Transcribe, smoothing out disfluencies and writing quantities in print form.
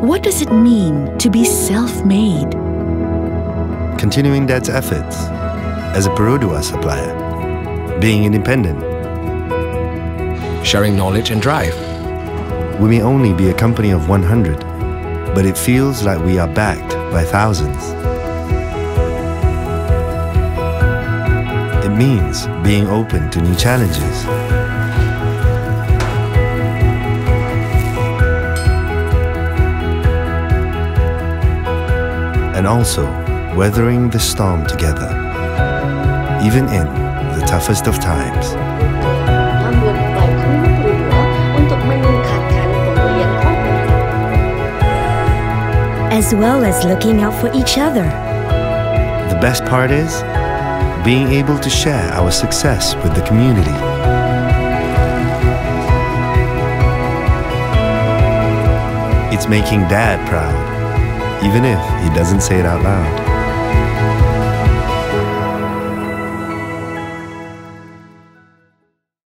What does it mean to be self-made? Continuing Dad's efforts as a Perodua supplier. Being independent. Sharing knowledge and drive. We may only be a company of 100, but it feels like we are backed by thousands. It means being open to new challenges. And also weathering the storm together, even in the toughest of times. As well as looking out for each other. The best part is being able to share our success with the community. It's making Dad proud, even if he doesn't say it out loud.